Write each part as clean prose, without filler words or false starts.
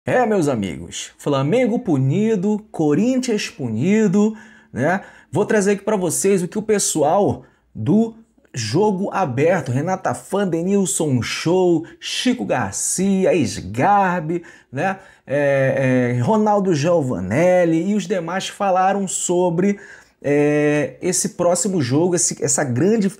Meus amigos, Flamengo punido, Corinthians punido, né? Vou trazer aqui para vocês o que o pessoal do Jogo Aberto, Renata Fã, Denilson Show, Chico Garcia, Sgarbi, né? Ronaldo Giovanelli e os demais falaram sobre esse próximo jogo, essa grande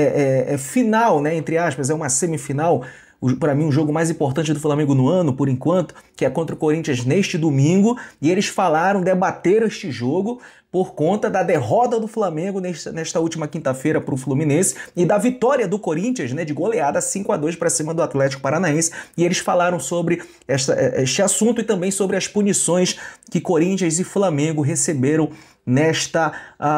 final, né? Entre aspas, é uma semifinal. Para mim, o jogo mais importante do Flamengo no ano, por enquanto, que é contra o Corinthians neste domingo, e eles debateram este jogo por conta da derrota do Flamengo nesta última quinta-feira para o Fluminense e da vitória do Corinthians, né, de goleada 5-2 para cima do Atlético Paranaense, e eles falaram sobre este assunto e também sobre as punições que Corinthians e Flamengo receberam nesta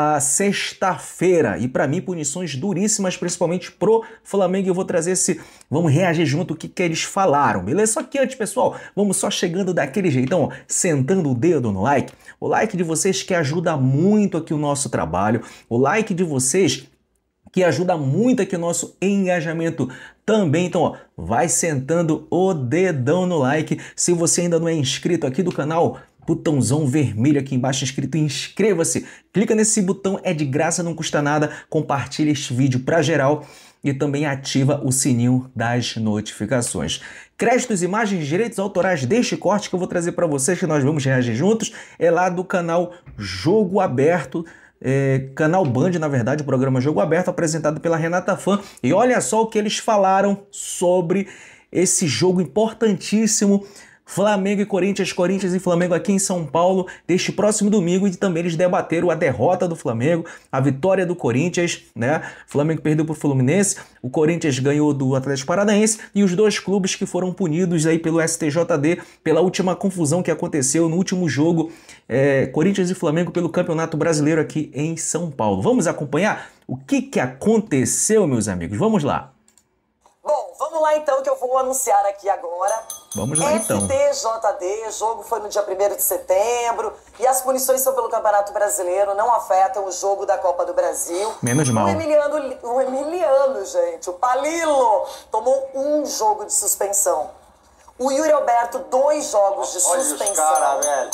sexta-feira. E para mim, punições duríssimas, principalmente pro Flamengo. Eu vou trazer vamos reagir junto o que eles falaram, beleza? Só que antes, pessoal, vamos só chegando daquele jeitão, ó, sentando o dedo no like. O like de vocês que ajuda muito aqui o nosso trabalho. O like de vocês que ajuda muito aqui o nosso engajamento também. Então, ó, vai sentando o dedão no like. Se você ainda não é inscrito aqui do canal, botãozão vermelho aqui embaixo escrito inscreva-se. Clica nesse botão, é de graça, não custa nada. Compartilha este vídeo para geral e também ativa o sininho das notificações. Créditos, imagens, direitos autorais deste corte que eu vou trazer para vocês, que nós vamos reagir juntos, é lá do canal Jogo Aberto, canal Band, na verdade, o programa Jogo Aberto, apresentado pela Renata Fã. E olha só o que eles falaram sobre esse jogo importantíssimo, Flamengo e Corinthians, Corinthians e Flamengo aqui em São Paulo, deste próximo domingo, e também eles debateram a derrota do Flamengo, a vitória do Corinthians, né? O Flamengo perdeu para o Fluminense, o Corinthians ganhou do Atlético Paranaense, e os dois clubes que foram punidos aí pelo STJD pela última confusão que aconteceu no último jogo, Corinthians e Flamengo pelo Campeonato Brasileiro aqui em São Paulo. Vamos acompanhar o que aconteceu, meus amigos? Vamos lá. Bom, vamos lá então, que eu vou anunciar aqui agora. Vamos lá então. STJD, o jogo foi no dia 1º de setembro e as punições são pelo Campeonato Brasileiro, não afetam o jogo da Copa do Brasil. Menos mal. O Emiliano, gente, o Palilo, tomou um jogo de suspensão. O Yuri Alberto, 2 jogos de suspensão. Olha os cara, velho.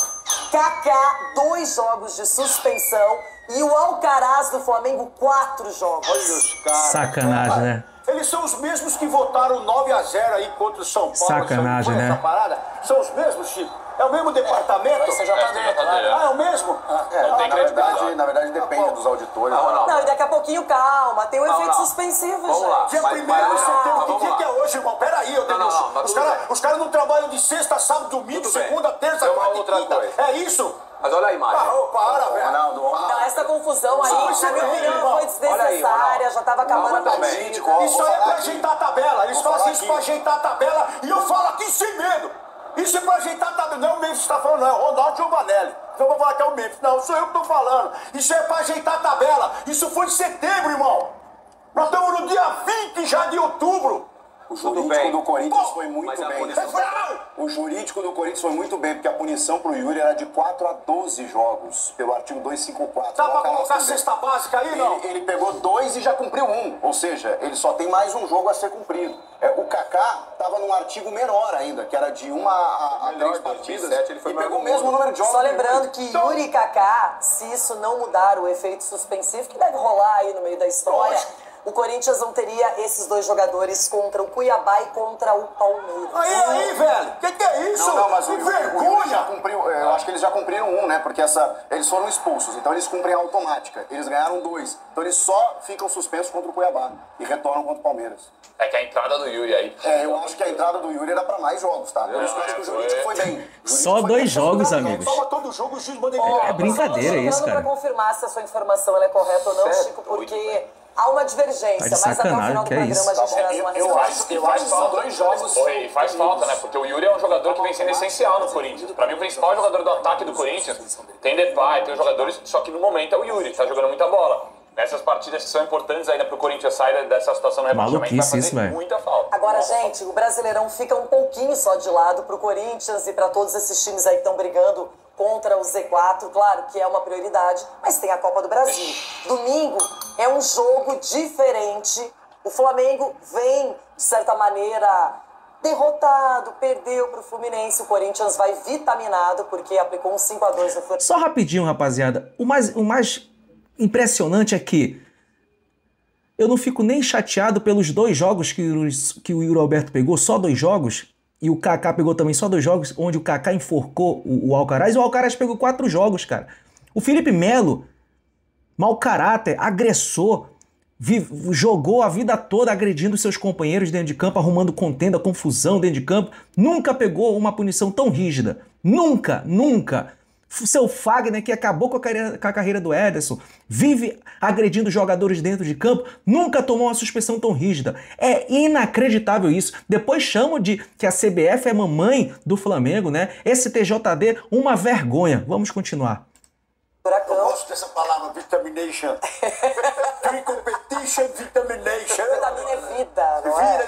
Kaká, 2 jogos de suspensão. E o Alcaraz do Flamengo, 4 jogos. Olha os caras. Sacanagem, né? Eles são os mesmos que votaram 9-0 aí contra o São Paulo. Sacanagem, né? Essa parada. São os mesmos, Chico? É o mesmo departamento? É o mesmo? Na verdade depende dos auditores. Não, e daqui a pouquinho, calma, tem um efeito suspensivo, gente. Dia 1º de setembro, que dia que é hoje, irmão? Peraí, os caras não trabalham de sexta, sábado, domingo, segunda, terça, quarta e quinta. É isso? Mas olha a imagem. Para, velho. Não, essa confusão aí, na minha opinião, foi desnecessária, já tava acabando a partida. Isso aí é pra ajeitar a tabela. Eles fazem isso pra ajeitar a tabela e eu falo aqui sem medo. Isso é pra ajeitar a tabela. Não é o Memphis que tá falando, não. É o Ronaldo Giovanelli. Então eu vou falar que é o Memphis. Não, sou eu que tô falando. Isso é pra ajeitar a tabela. Isso foi em setembro, irmão. Nós estamos no dia 20 já de outubro. O jurídico do Corinthians foi muito bem. O jurídico do Corinthians foi muito bem, porque a punição pro Yuri era de 4 a 12 jogos, pelo artigo 254. Dá pra colocar a cesta básica aí, não? Ele pegou 2 e já cumpriu 1, ou seja, ele só tem mais um jogo a ser cumprido. O Kaká estava num artigo menor ainda, que era de 1 a 3 partidas, ele pegou o mesmo número de jogos. Só lembrando que Yuri e Kaká, se isso não mudar o efeito suspensivo, que deve rolar aí no meio da história, o Corinthians não teria esses 2 jogadores contra o Cuiabá e contra o Palmeiras. Aí, velho, que é isso? Não, mas que vergonha! Eu acho que eles já cumpriram 1, né? Porque eles foram expulsos, então eles cumprem a automática. Eles ganharam 2, então eles só ficam suspensos contra o Cuiabá e retornam contra o Palmeiras. É que a entrada do Yuri aí... Eu acho que a entrada do Yuri era pra mais jogos, tá? Por isso que eu acho que o jurídico foi bem. Só 2 jogos, amigos. Todo jogo, o juiz manda É brincadeira isso, cara. Pra confirmar se a sua informação ela é correta ou não, Chico, porque há uma divergência, Tá de mas até o sacanagem, final do que é programa isso? a gente traz uma resposta. Eu acho que são 2 jogos. E faz falta, né? Porque o Yuri é um jogador que vem sendo essencial no Corinthians. Pra mim, o principal jogador do ataque do Corinthians tem Depay, tem os jogadores, só que no momento é o Yuri, tá jogando muita bola. Nessas partidas que são importantes ainda pro Corinthians sair dessa situação no rebaixamento, vai fazer muita falta. Agora, gente, o Brasileirão fica um pouquinho só de lado pro Corinthians e pra todos esses times aí que estão brigando contra o Z4, claro que é uma prioridade, mas tem a Copa do Brasil. Domingo é um jogo diferente. O Flamengo vem, de certa maneira, derrotado, perdeu para o Fluminense. O Corinthians vai vitaminado porque aplicou um 5-2 no Fluminense. Só rapidinho, rapaziada. O mais impressionante é que eu não fico nem chateado pelos 2 jogos que o Yuri Alberto pegou, só 2 jogos, e o Kaká pegou também só 2 jogos, onde o Kaká enforcou o Alcaraz, e o Alcaraz pegou 4 jogos, cara. O Felipe Melo, mau caráter, agressor, jogou a vida toda agredindo seus companheiros dentro de campo, arrumando contenda, confusão dentro de campo, nunca pegou uma punição tão rígida. Nunca, nunca. Seu Fagner, que acabou com a carreira do Ederson, vive agredindo jogadores dentro de campo, nunca tomou uma suspensão tão rígida. É inacreditável isso. Depois chamam de que a CBF é mamãe do Flamengo, né? Esse TJD, uma vergonha. Vamos continuar. Eu gosto dessa palavra, vitamination. Pre-competition, vitamination. Vitamina é vida, não é?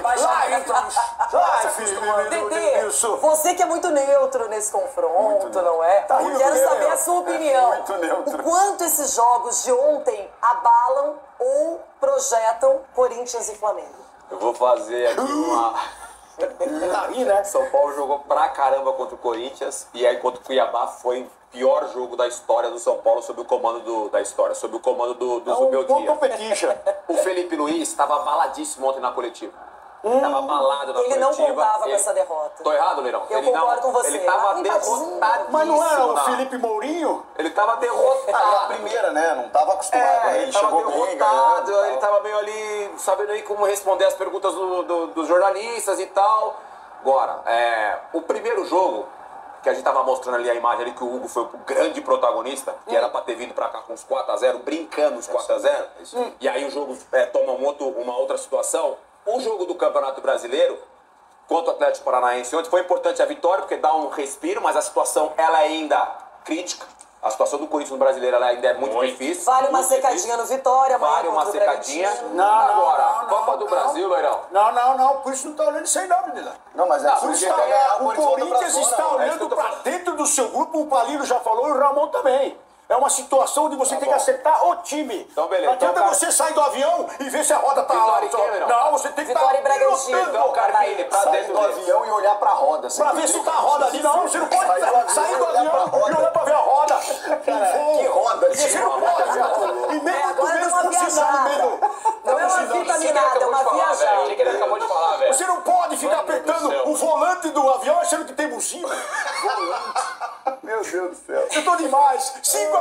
Dedê, você que é muito neutro nesse confronto, não é? Eu quero saber a sua opinião. O quanto esses jogos de ontem abalam ou projetam Corinthians e Flamengo? Eu vou fazer aqui uma... né? São Paulo jogou pra caramba contra o Corinthians e aí contra o Cuiabá foi o pior jogo da história do São Paulo sob o comando sob o comando do Zubeldia. O Felipe Luiz estava abaladíssimo ontem na coletiva. Tava abalado na Ele coletiva. não contava com essa derrota. Tô errado, Leirão? Eu concordo com você. Ele tava derrotadíssimo. Mas não era o Felipe Mourinho? Ele tava derrotado. A primeira, né? Não tava acostumado. Ele tava derrotado, ele tava meio ali, sabendo aí como responder as perguntas dos jornalistas e tal. Agora, o primeiro jogo, que a gente tava mostrando ali a imagem ali, que o Hugo foi o grande protagonista, que era pra ter vindo pra cá com uns 4-0, brincando os 4-0. E aí o jogo toma uma outra situação. O jogo do Campeonato Brasileiro contra o Atlético Paranaense ontem foi importante a vitória, porque dá um respiro, mas a situação ela é ainda crítica. A situação do Corinthians no Brasileiro ela ainda é muito difícil. Vale uma secadinha no Vitória, vale uma secadinha. Agora, Copa do Brasil, Leirão. Não, por isso não tá olhando isso aí não, menina. Não, mas o Corinthians está olhando pra dentro do seu grupo, o Palilo já falou e o Ramon também. É uma situação onde você tem que acertar o time. Então, beleza. Não adianta você sair do avião e ver se a roda tá lá. Não, você tem que estar Então, Carpini, pra dentro do avião e olhar pra roda. Pra ver se tá a roda ali. Não, você não pode sair do avião e olhar pra ver a roda. Que roda? Você não pode. E nem agora é uma viajada. Não é uma vitaminada, é uma viajada. O que ele acabou de falar, velho? Você não pode ficar apertando o volante do avião achando que tem buzina. Meu Deus do céu. Eu tô demais. 5-0,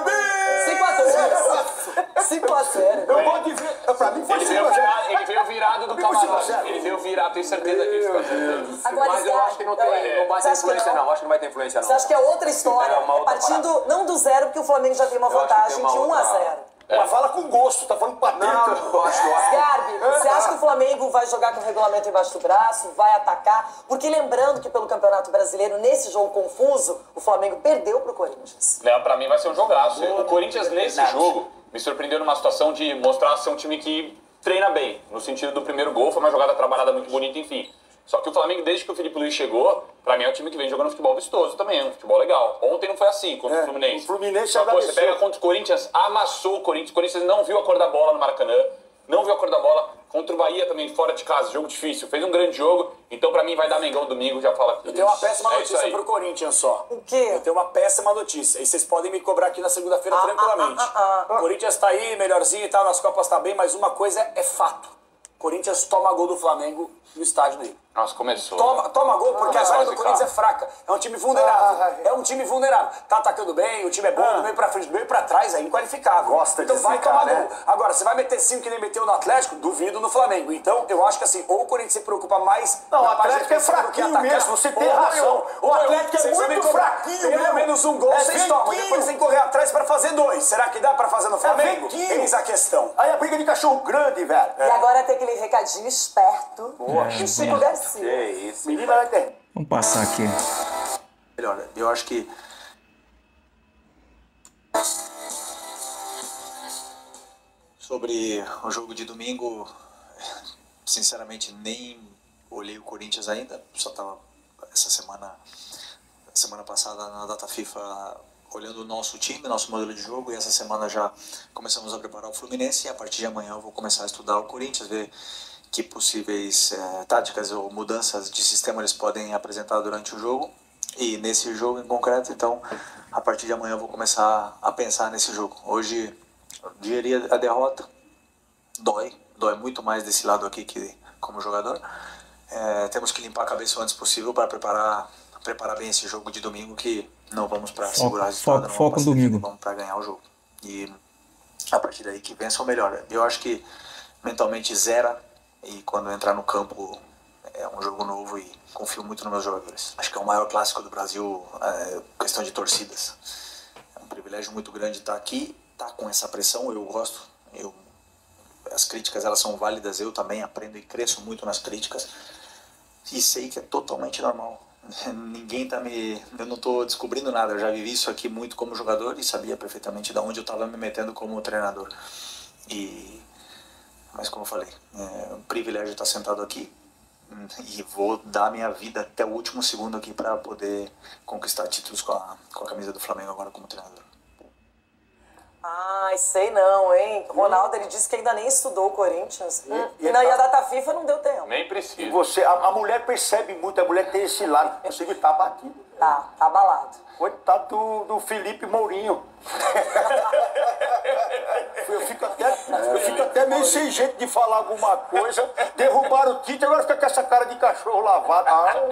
5-0. Eu gosto de ver. Pra mim foi 5-0. Ele veio virado do camarote. Ele veio virado, tenho certeza disso. Agora, Mas eu acho que não vai ter influência, não. Acho que não vai ter influência, não. Você acha que é outra história? Partindo não do zero, porque o Flamengo já tem uma vantagem de 1-0. Mas fala com gosto, tá falando pra dentro. Eu acho. Garbi, você acha que o Flamengo vai jogar com o regulamento embaixo do braço, vai atacar? Porque lembrando que pelo Campeonato Brasileiro, nesse jogo confuso, o Flamengo perdeu pro Corinthians. Pra mim vai ser um jogaço. O Corinthians, nesse jogo, me surpreendeu numa situação de mostrar ser um time que treina bem. No sentido do primeiro gol, foi uma jogada trabalhada muito bonita, enfim. Só que o Flamengo, desde que o Felipe Luiz chegou, pra mim é um time que vem jogando futebol vistoso também, um futebol legal. Ontem não foi assim contra o Fluminense. O Fluminense Só que você pega contra o Corinthians, amassou o Corinthians não viu a cor da bola no Maracanã, não viu a cor da bola. Contra o Bahia também, fora de casa, jogo difícil. Fez um grande jogo, então pra mim vai dar Mengão domingo, já fala aqui. Eu tenho uma péssima notícia pro Corinthians só. O quê? Eu tenho uma péssima notícia. E vocês podem me cobrar aqui na segunda-feira tranquilamente. O Corinthians tá aí, melhorzinho e tal, nas Copas tá bem, mas uma coisa é fato. Corinthians toma gol do Flamengo no estádio dele. Nossa, começou. Toma gol, porque a zaga do Corinthians é fraca. É um time vulnerável. Tá atacando bem, o time é bom, do meio pra frente, do meio pra trás, é inqualificável. Gosta de então vai zicar, tomar né? gol. Agora, você vai meter 5 que nem meteu no Atlético? Duvido no Flamengo. Então, eu acho que assim, ou o Corinthians se preocupa mais... Não, o na parte Atlético é defensiva do que fraquinho atacar. mesmo, você tem razão. O Atlético é muito fraquinho mesmo. Pelo menos um gol, vocês tomam. venquinho. Depois tem que correr atrás pra fazer 2. Será que dá pra fazer no Flamengo? venquinho. Eis a questão. Aí a briga de cachorro grande, velho. E agora tem aquele recadinho esperto do Chico Garcia. É isso. Menina vai ter. Vamos passar aqui. Melhor, eu acho que... Sobre o jogo de domingo, sinceramente nem olhei o Corinthians ainda, só estava semana passada na data FIFA olhando o nosso time, nosso modelo de jogo, e essa semana já começamos a preparar o Fluminense, e a partir de amanhã eu vou começar a estudar o Corinthians, ver que possíveis táticas ou mudanças de sistema eles podem apresentar durante o jogo. E nesse jogo em concreto, então, a partir de amanhã eu vou começar a pensar nesse jogo. Hoje, digerir a derrota dói muito mais desse lado aqui que como jogador. Temos que limpar a cabeça o antes possível para preparar bem esse jogo de domingo, que não vamos para segurar a resultado, foco no domingo. Vamos para ganhar o jogo. E a partir daí que vença o melhor. Eu acho que mentalmente zera, e quando entrar no campo é um jogo novo e confio muito nos meus jogadores. Acho que é o maior clássico do Brasil, questão de torcidas. É um privilégio muito grande estar aqui, estar com essa pressão. Eu gosto, as críticas elas são válidas, eu também aprendo e cresço muito nas críticas e sei que é totalmente normal. Ninguém eu não estou descobrindo nada, eu já vivi isso aqui muito como jogador e sabia perfeitamente de onde eu estava me metendo como treinador. Mas como eu falei, é um privilégio estar sentado aqui e vou dar minha vida até o último segundo aqui para poder conquistar títulos com a camisa do Flamengo agora como treinador. Ai, sei não, hein? Ronaldo, ele disse que ainda nem estudou o Corinthians. E a data FIFA não deu tempo. Nem precisa. E você, a mulher percebe muito, a mulher tem esse lado, consigo estar batido. Tá abalado. Coitado do Felipe Mourinho. Eu fico até meio sem jeito de falar alguma coisa. Derrubaram o Tite, agora fica com essa cara de cachorro lavado.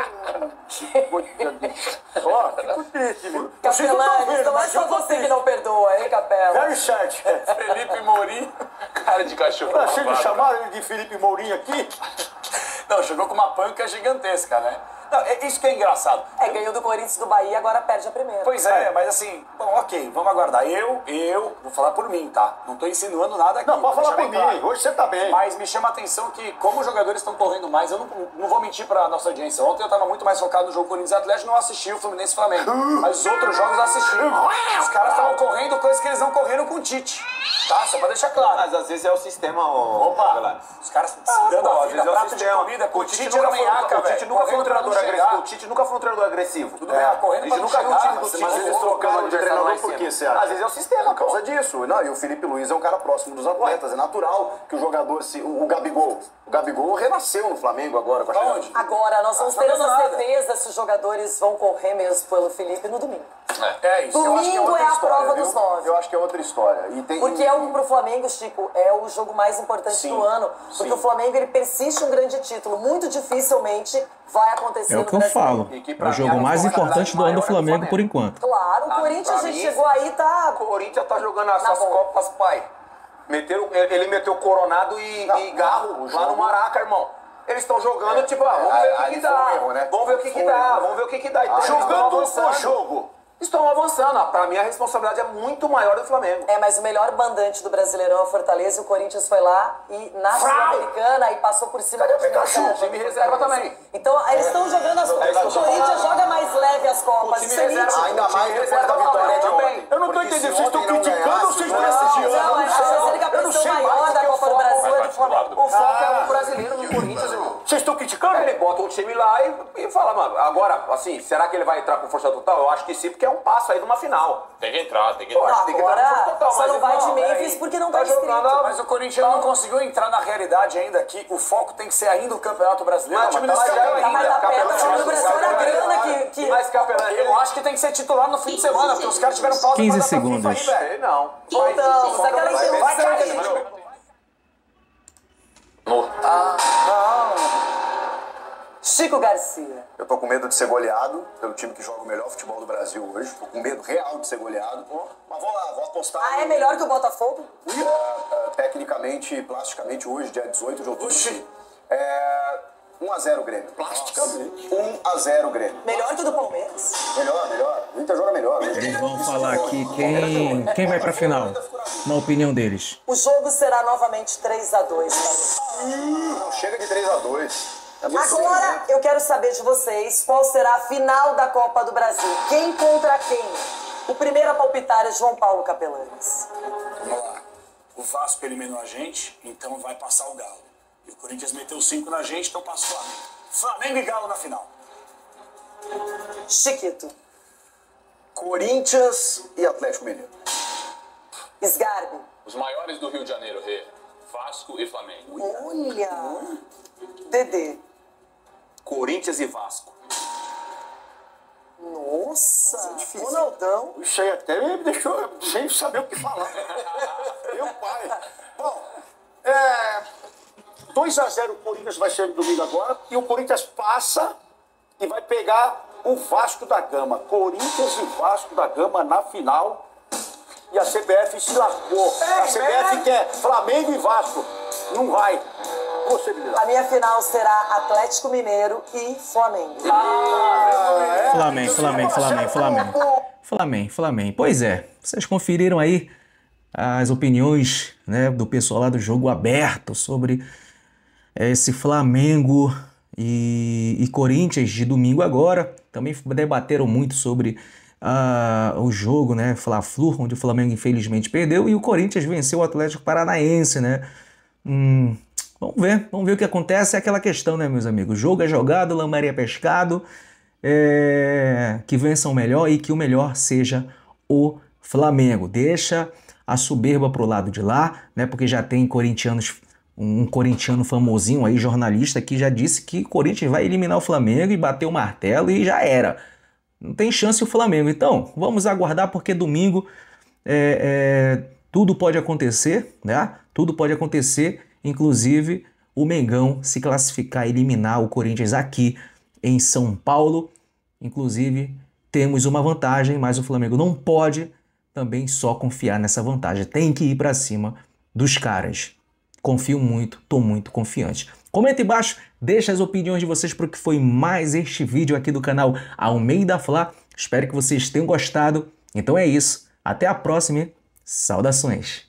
Ó, fico triste, viu? Capelani, não é só você que não perdoa, hein, Capela? Very sad. Felipe Mourinho, cara de cachorro lavado. Vocês chamaram ele de Felipe Mourinho aqui? Não, chegou com uma panca gigantesca, né? Não, isso que é engraçado. Ganhou do Corinthians do Bahia, agora perde a primeira. Pois é, mas assim, bom, ok, vamos aguardar. Eu vou falar por mim, tá? Não tô insinuando nada aqui. Não, pode falar por mim, claro. hoje você tá bem. Mas me chama a atenção que, como os jogadores estão correndo mais, eu não vou mentir pra nossa audiência. Ontem eu tava muito mais focado no jogo Corinthians e Atlético, não assisti o Fluminense e Flamengo. Mas os outros jogos eu assisti. Os caras estavam correndo coisas que eles não correram com o Tite. Tá? Só pra deixar claro. Mas às vezes é o sistema, Opa! Os caras dando a vida, prato de comida, com o Tite era menhaca, velho. O Tite nunca foi um treinador agressivo. O Tite nunca foi um treinador agressivo. Tudo bem, correndo A gente nunca viu o time do Tite. Mas eles trocaram de treinador por quê, você acha? Às vezes é o sistema, Por causa disso. Não, e o Felipe Luiz é um cara próximo dos atletas. É natural que o jogador o Gabigol. O Gabigol renasceu no Flamengo agora com a chegada. Agora, nós vamos ter essa certeza se os jogadores vão correr mesmo pelo Felipe no domingo. É isso. Domingo é a prova dos 9. Eu acho que é outra história. E tem... Porque pro Flamengo, Chico, é o jogo mais importante do ano. Porque o Flamengo, ele persiste um grande título. Muito dificilmente vai acontecer É o que eu falo. É o jogo mais importante do ano do Flamengo por enquanto. Claro, o Corinthians, a gente chegou aí, tá... O Corinthians tá jogando essas Copas, pai. Ele meteu Coronado e Garro lá no Maraca, irmão. Eles estão jogando, tipo, vamos ver o que dá. Vamos ver o que dá, vamos ver o que dá. Jogando o jogo. Estão avançando. Pra mim, a responsabilidade é muito maior do Flamengo. Mas o melhor mandante do Brasileirão é o Fortaleza, e o Corinthians foi lá e na Sul-Americana e passou por cima do time reserva também. Então, eles estão jogando as Copas. O Corinthians joga mais leve as Copas. Time reserva, ainda mais depois da vitória de ontem. Eu não tô entendendo, vocês estão criticando ou vocês estão prestigiando? Não, a pressão maior da Copa do Brasil é do Flamengo. O foco é o brasileiro no Corinthians, irmão. Vocês estão criticando? Ele bota o time lá e fala, mano, agora, assim, será que ele vai entrar com força total? Eu acho que sim, porque é um passo aí de uma final. Tem que entrar, tem que entrar. Agora, só não vai de Memphis porque não tá inscrito. Mas o Corinthians não conseguiu entrar na realidade ainda aqui. O foco tem que ser ainda o Campeonato Brasileiro. Mas O time do tá Scapelani Mas ainda. a pedra do time do Brasil era a grana que... Mas Capelani, Eu acho que tem que ser titular no fim de semana, porque os caras tiveram pausa 15 pra dar pra segundos. FIFA aí, velho. não. Então, daquela interrupção que a gente... Chico Garcia. Eu tô com medo de ser goleado pelo time que joga o melhor futebol do Brasil hoje. Tô com medo real de ser goleado. Mas vou lá, vou apostar. É melhor que o Botafogo? Tecnicamente e plasticamente hoje, dia 18 de outubro. Oxi. 1x0 Grêmio. Plasticamente. 1x0 Grêmio. Melhor que o do Palmeiras? Melhor. O Inter joga melhor. Eles vão falar aqui quem vai pra final, na opinião deles. O jogo será novamente 3-2. Não chega de 3x2. Agora eu quero saber de vocês qual será a final da Copa do Brasil. Quem contra quem? O primeiro a palpitar é João Paulo Capelanes. Vamos lá. O Vasco eliminou a gente, então vai passar o Galo. E o Corinthians meteu 5 na gente, então passa o Flamengo. Flamengo e Galo na final. Chiquito. Corinthians e Atlético Mineiro. Sgarbi. Os maiores do Rio de Janeiro, Rê. Vasco e Flamengo. Olha! Dedê. Corinthians e Vasco. Nossa! Ronaldão. Isso aí até me deixou sem saber o que falar. Meu pai. Bom, 2-0 o Corinthians vai ser no domingo agora. E o Corinthians passa e vai pegar o Vasco da Gama. Corinthians e Vasco da Gama na final. E a CBF se lascou. A CBF quer Flamengo e Vasco. Não vai. Possibilidade. A minha final será Atlético Mineiro e Flamengo. Flamengo. Pois é, vocês conferiram aí as opiniões, né, do pessoal lá do Jogo Aberto sobre esse Flamengo e Corinthians de domingo agora. Também debateram muito sobre o jogo, né, Fla-Flu, onde o Flamengo infelizmente perdeu e o Corinthians venceu o Atlético Paranaense, né? Vamos ver o que acontece. É aquela questão, né, meus amigos? Jogo é jogado, lambari é pescado, que vença o melhor e que o melhor seja o Flamengo. Deixa a soberba pro lado de lá, né? Porque já tem corintianos, um corintiano famosinho aí, jornalista, que já disse que o Corinthians vai eliminar o Flamengo e bater o martelo e já era. Não tem chance o Flamengo. Então, vamos aguardar porque domingo tudo pode acontecer, né? Tudo pode acontecer, inclusive o Mengão se classificar e eliminar o Corinthians aqui em São Paulo. Inclusive, temos uma vantagem, mas o Flamengo não pode também só confiar nessa vantagem. Tem que ir para cima dos caras. Confio muito, tô muito confiante. Comenta embaixo, deixa as opiniões de vocês para o que foi mais este vídeo aqui do canal Almeida Fla. Espero que vocês tenham gostado. Então é isso. Até a próxima. Saudações.